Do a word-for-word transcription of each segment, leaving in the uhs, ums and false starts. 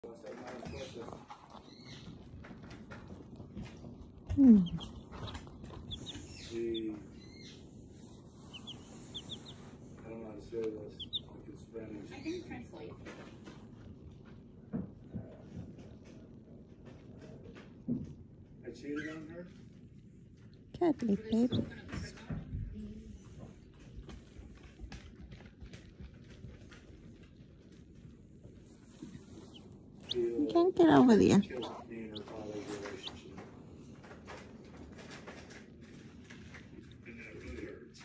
Hmm. The, I don't know how to say this, like in Spanish. I can translate. I cheated on her? Cat lick, babe. You can't get over there. Killed me and her father's relationship. And that really hurts.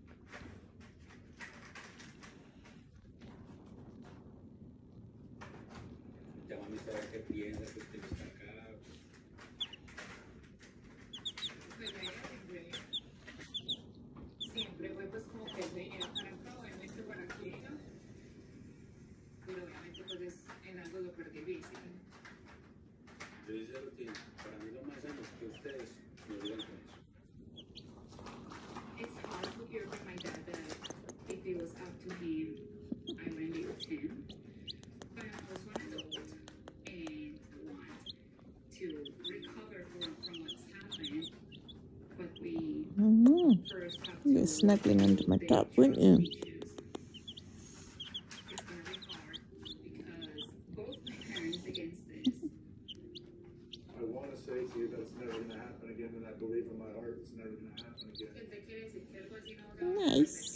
Ya mami sabe que piensa que usted está acá. Siempre fue pues como que venía para acá, obviamente para aquí, ¿no? Pero obviamente pues es en algo súper difícil. Yo hice lo que para mí lo más sano es que ustedes me digan con eso. It's hard to hear from my dad that if it was up to him, I wouldn't be with him. But I'm also an adult and want to recover from, from what's happened. But we Mm-hmm. first have You're to snuggling under my build top, weren't you? trust issues. It's gonna be hard because both my parents against this. I want to say to you that it's never going to happen again, and I believe in my heart it's never going to happen again. Nice.